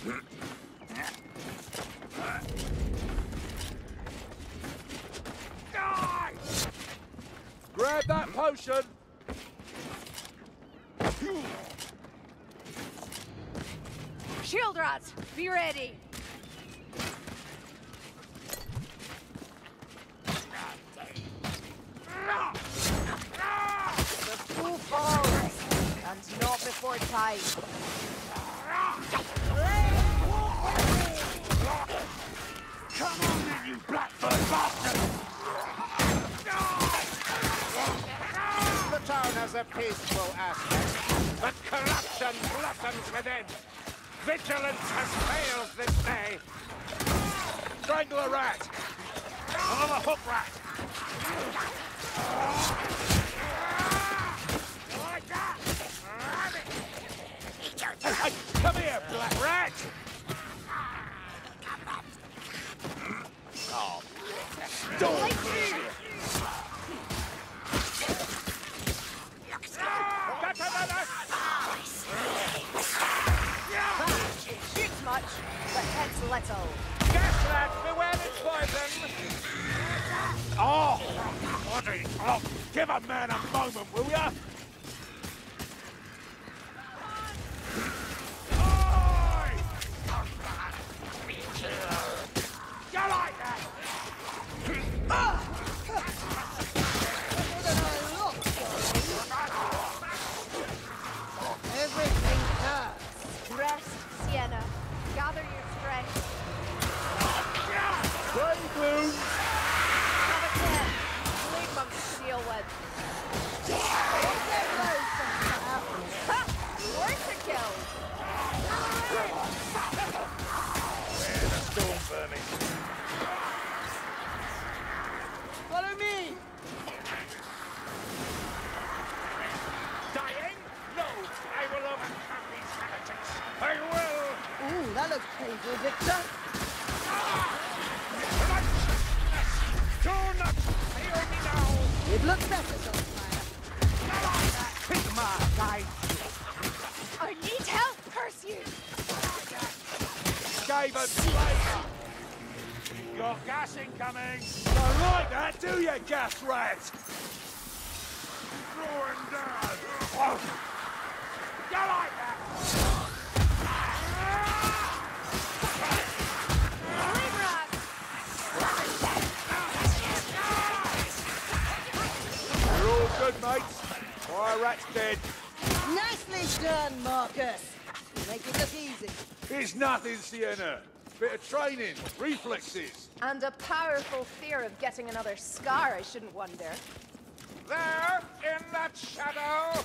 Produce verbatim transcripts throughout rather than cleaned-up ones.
Die! Grab that potion! Shield rats, be ready! The fool falls, and not before time. Come on then, you blackbird bastard! The town has a peaceful aspect, but corruption blossoms within. Vigilance has failed this day. Strangle a rat! Another hook rat! Like that! Hey, hey, come here, black rat! Oh, stop! That's another! Shoots much, but hits little. Gas rat, beware its poison! Oh, bloody! Oh, give a man a moment, will ya? Oi! You like that? Everything hurts. Rest, Sienna. Gather your strength. Play gloom! Have a care. Leave them to deal with. Ha! Worth a kill. Where the storm burning? Follow me. Dying? No! I will overcome these heretics! I will! Ooh, that looks painful, Victor. Do not fail me now! It looks better, Saltfire. Pigma, die! I need help, curse you! Skaven Slayer! Got gas incoming! Don't like that, do you, gas rat? Going down! Oh. You like that? Leave rat! We're all good, mates. Fire rat's dead. Nicely done, Marcus. You make it look easy. It's nothing, Sienna. Bit of training, reflexes. And a powerful fear of getting another scar, I shouldn't wonder. There, in that shadow!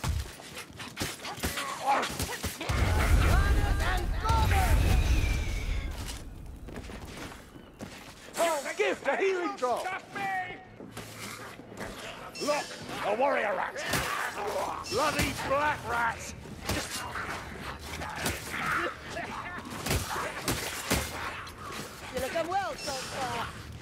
Oh, gift, a healing drop. Stop me! Look, a warrior rat. Bloody black rat. You look unwell, Saltfire.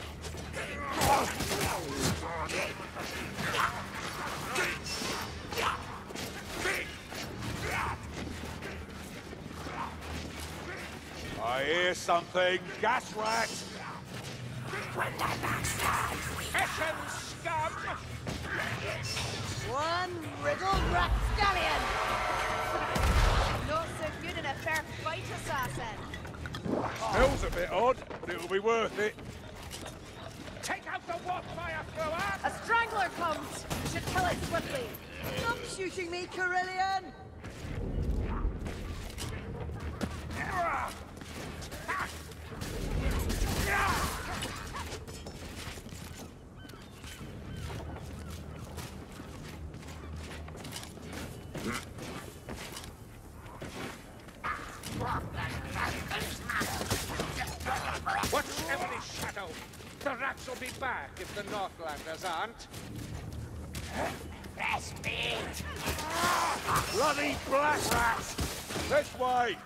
I hear something. Gas rat. Hessian scum! One riddled rapscallion. Not so good in a fair fight, assassin. Smells a bit odd, but it'll be worth it. Take out the warfire thrower! A strangler comes! We should kill it swiftly. Stop shooting me, Carillion. Watch Emily's shadow! The rats will be back if the Northlanders aren't. That's me! Bloody black rat. This way.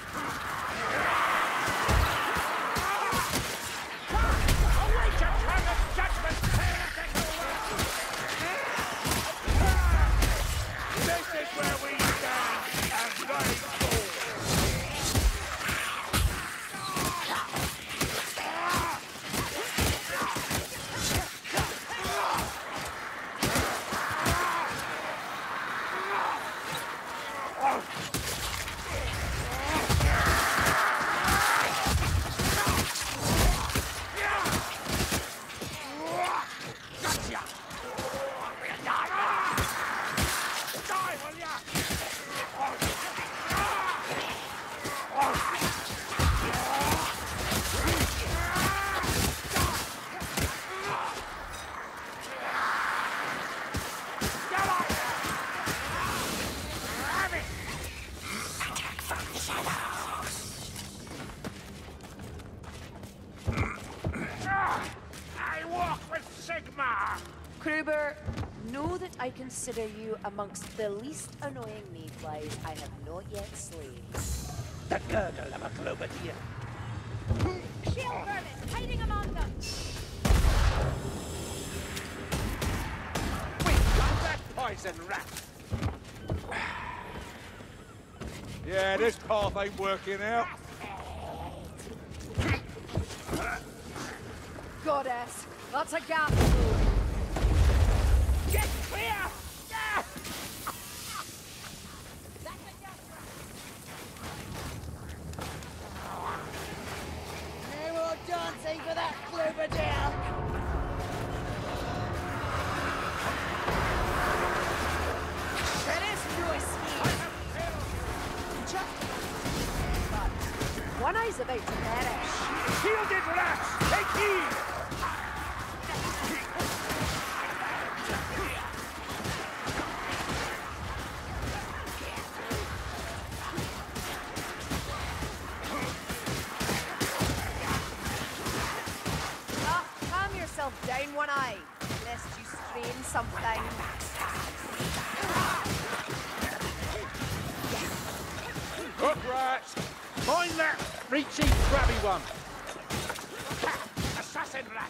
Await your turn of judgment! This is where we stand, and they fall. Kruber, know that I consider you amongst the least annoying mayflies I have not yet slain. The gurgle of a Cloverdeer. Shield vermin, hiding among them! We got that poison rat! Yeah, this path ain't working out. Goddess, that's a gap. Get clear! No more dancing for that Cloverdeer! There is no escape. Just... But one eye's about to perish. Shielded rats! Take heed! Ah, calm yourself down, one eye, lest you strain something. Hook rats! Mind that reachy, grabby one! Assassin rat!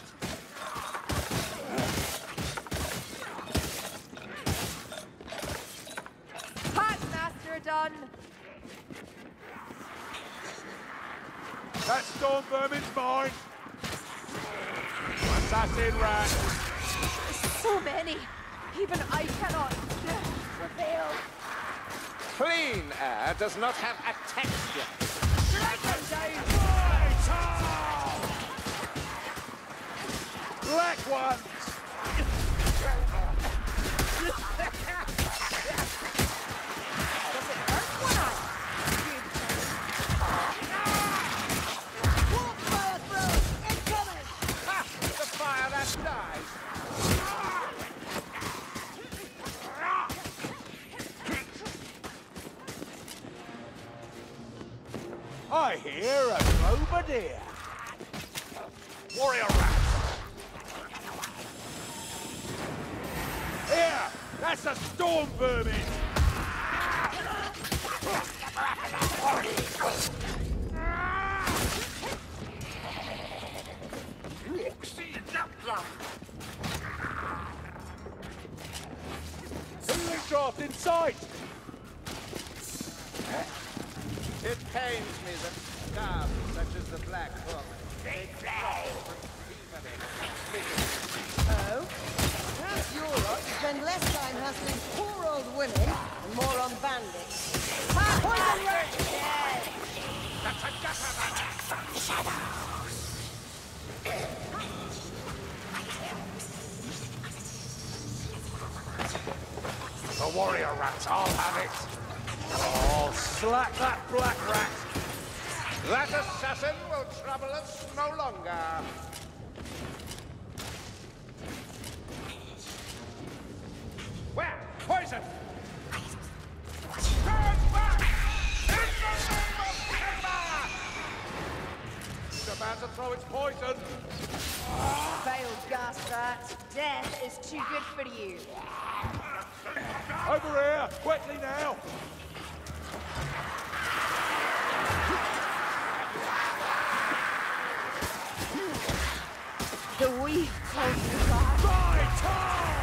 Pack master done. That storm vermin's mine! Assassin rat! So many. Even I cannot uh, prevail. Clean air does not have a texture. Strike them down. Black ones! Does it hurt, one eye? Warp fire throw! Incoming! Ha! The fire that dies! I hear a Cloverdeer! Warrior rat! Here! That's a storm vermin! Healing draft in sight! It pains me that scabs such as the Black Hook may drop from Oh? Perhaps you're right to spend less time hustling poor old women and more on bandits. Ha! Poison rat! That's a gutter rat! The warrior rats, I'll have it! Oh, slap that black rat! That assassin will trouble us no longer. Where? Poison! Turn back! In the name of timber! It's about to throw its poison! Failed gas rat. Death is too good for you. Over here! Quickly now! The weave close me back. My time!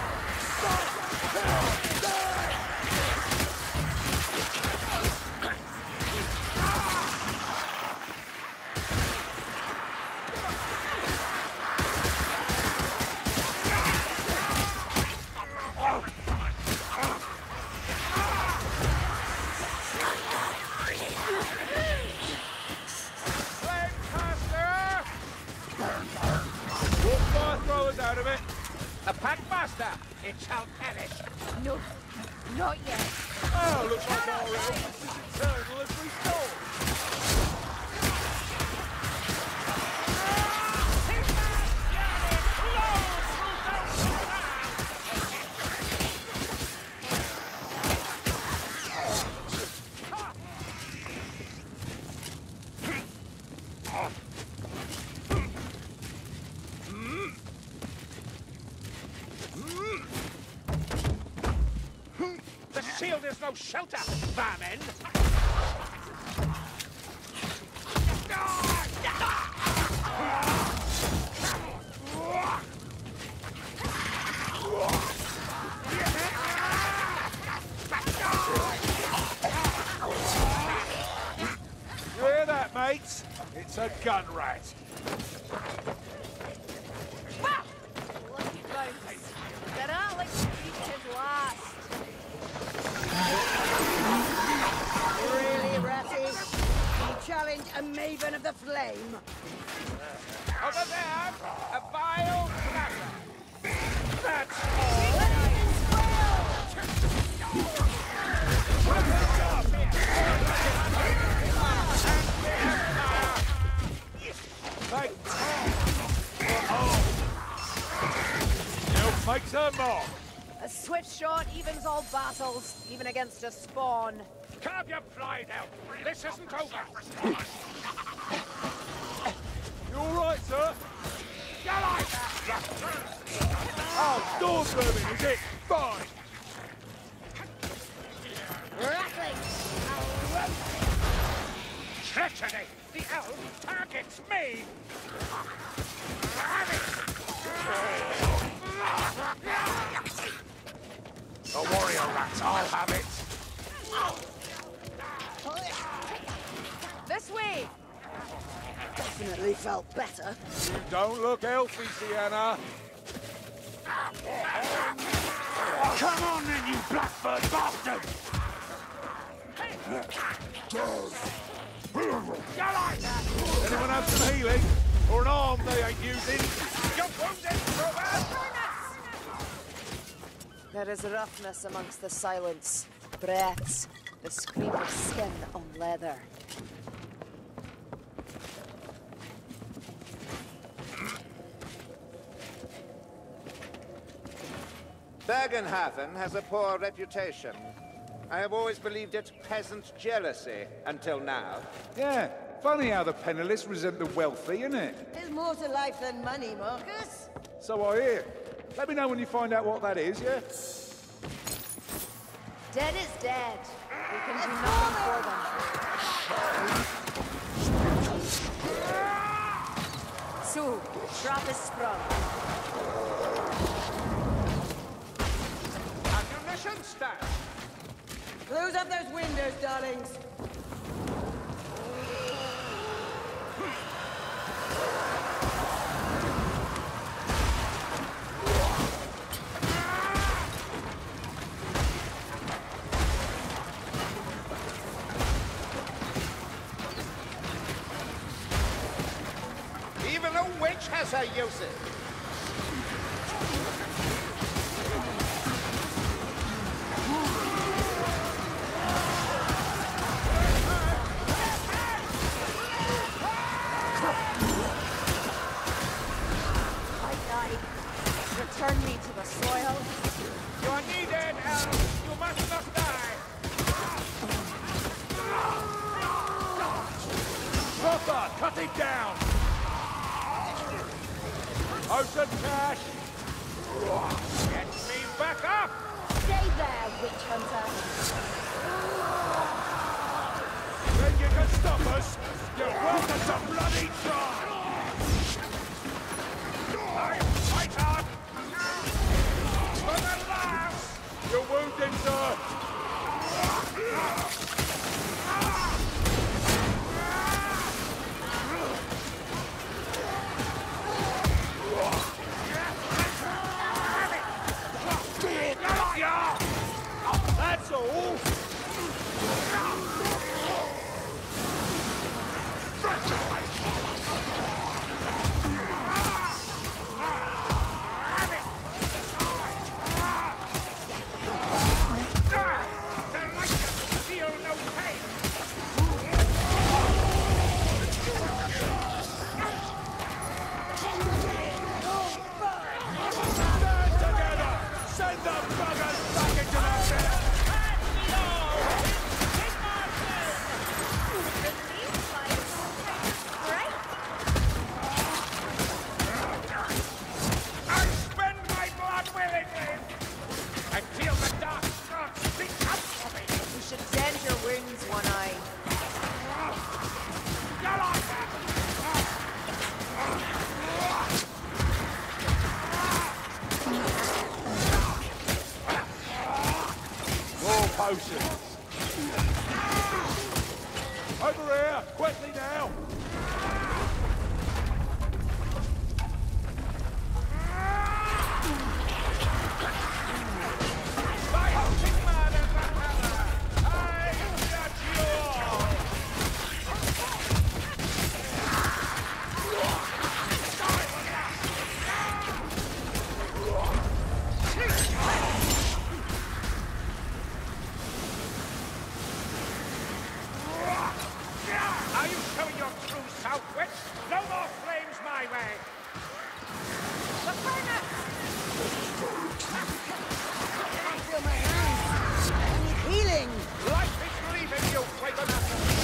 Out of it. A packmaster! It shall perish! No, not yet. Oh, looks like our realm is as eternal as we thought. shield is no shelter, vermin! You hear that, mates? It's a gun rat. Lucky bounce. Did Alex reach his last? Really, Ratty? You challenge a maven of the flame? Over there, a vile platter. That's Thank Oh! Help makes her mark. A swift shot evens all battles, even against a spawn. curb your pride out. This isn't over. You all right, sir? You like that? Oh, door serving, is it? Fine. Rattling! Treachery! The elf targets me! The warrior rats, I'll have it. This way! Definitely felt better. You don't look healthy, Sienna. Come on then, you blackbird bastard! You like that? Anyone have some healing? Or an arm they ain't using? You're wounded, Robert! There is roughness amongst the silence. Breaths. The scrape of skin on leather. Bergenhaven has a poor reputation. I have always believed it peasant jealousy, until now. Yeah, funny how the penniless resent the wealthy, isn't it? There's more to life than money, Marcus. So I hear. Let me know when you find out what that is, yeah? Dead is dead. We can do nothing for them. So, trap is sprung. Ammunition stash! Close up those windows, darlings. Even a witch has her uses. Return me to the soil. You are needed, elf! You must not die! Proper, cut it down! Ocean cash! Get me back up! Stay there, witch hunter. Then you can stop us! You're welcome to bloody try! Fight on! For the last! You're wounded, sir! That's all! potions. Over here, quickly now. Are you showing your true southward? No more flames my way! The furnace! I feel my hands. I need healing. Life is leaving you, Quakermaster!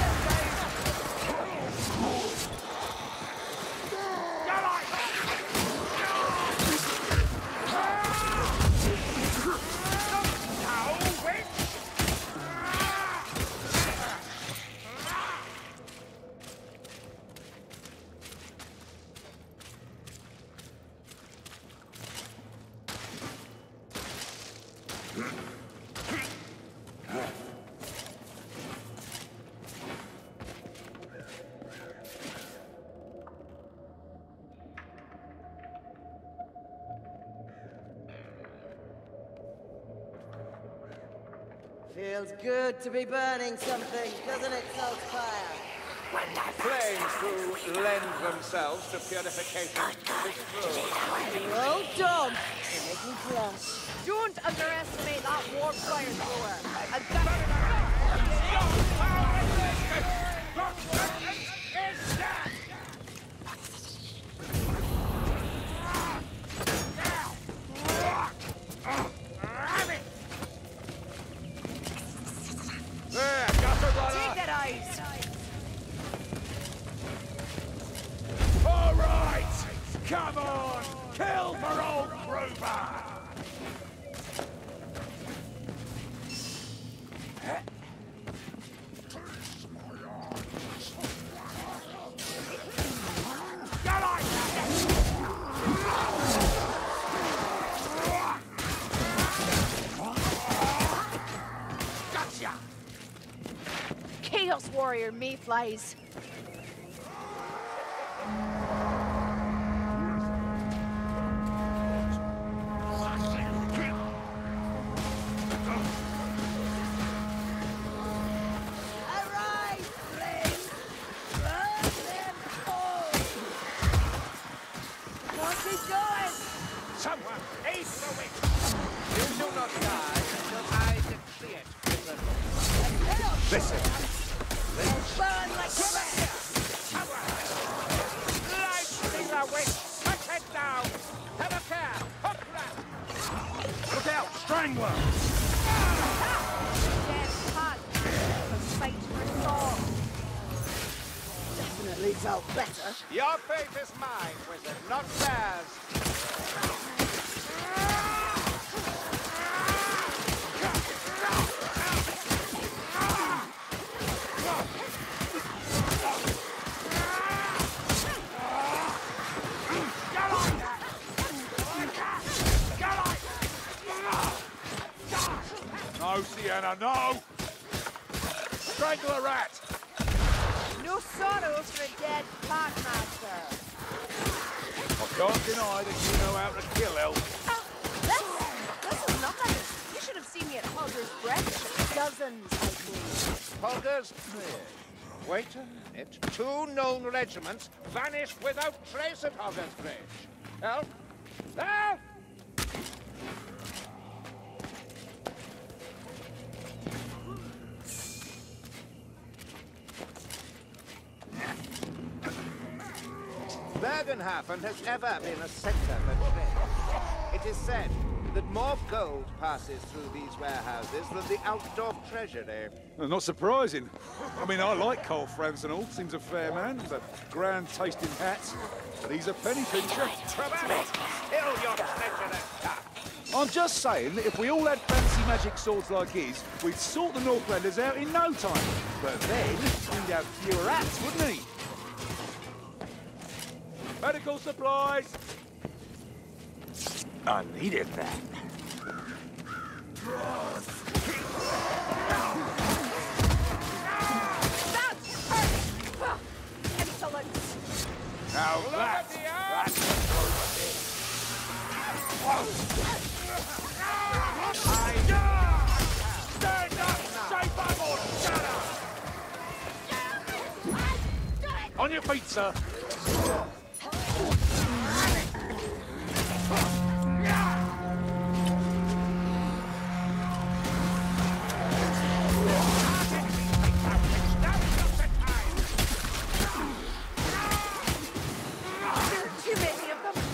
Feels good to be burning something, doesn't it, Saltfire? Flames do lend themselves to purification. It's true. You old dog. You make me blush. Don't underestimate that warp fire thrower. A There, got the runner. Take that eyes! All right, come on, kill for old Gruber. Chaos Warrior Mayflies. Arise, flames! Burn them all! Can't keep going! Someone aid the witch! You do not die until I can see it. Listen, Burn like trash! Lightning the witch! Put it down! Have a care! Hook rat! look out, Strangler. Death hot. A fight for song. Definitely felt better. Your fate is mine, wizard, not theirs. No, Sienna, no. Strangle a rat. No sorrows for a dead Packmaster. I can't deny that you know how to kill elves. Oh, this, this is nothing. You should have seen me at Hogger's Bridge. Dozens, I believe. Hogger's Bridge. Wait a minute. Two known regiments vanished without trace at Hogger's Bridge. Help! Help! Bergenhafen has never been a center for trade. It is said that more gold passes through these warehouses than the Altdorf treasury. Well, not surprising. I mean, I like Cole Franz and all. Seems a fair man with a grand tasting hat. But he's a penny pincher. Kill your treasurer! I'm just saying that if we all had fancy magic swords like his, we'd sort the Northlanders out in no time. But then, we'd have fewer rats, wouldn't he? Medical supplies! I needed that. That's perfect! Ah, excellent! Now Look that, at the eye. stand up, shape up or shut up! On your feet, sir. Too many of them.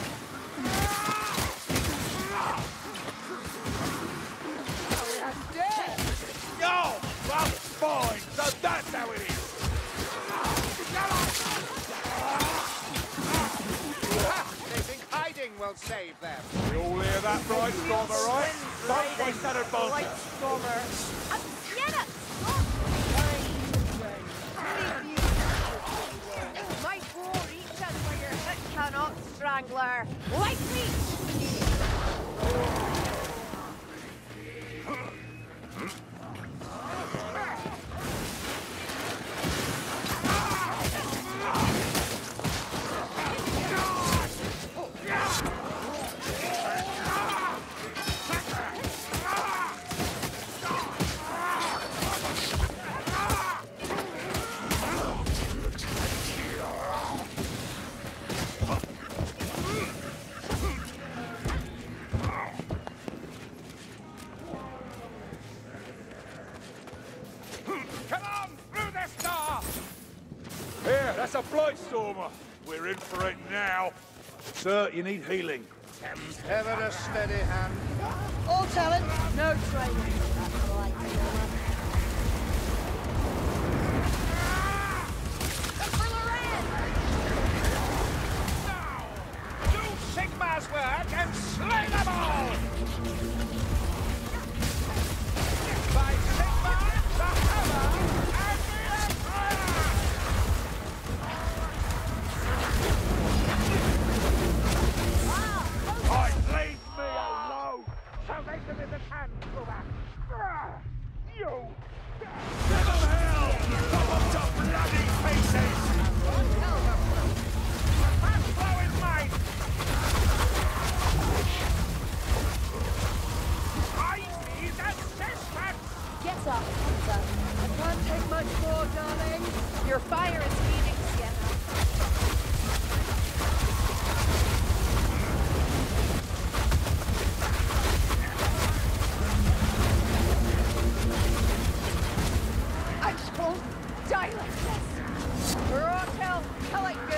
No! Well, fine. So that's how it is. They think hiding will save them. We all hear that, right, Stormer, right? Don't waste that Right, advantage. Stormer. Uh, Sienna! Might go reach us where your hit cannot, Strangler. Like me! Come on, through this door! Here, that's a blight stormer. We're in for it now. Sir, you need healing. Ever a steady hand. All talent, no training. That's right, Norma. Do Sigma's work and slay them all! By Sigma, the hammer, and the empire! Right, leave me alone. Salvation in the can, Ruba. You! Give them hell! Pop them to bloody pieces! Fast flow is mine! I need assistance! Get up, Hunter. I can't take much more, darling. Your fire is feeding, Sienna. I won't die like this. Raw kill, kill it,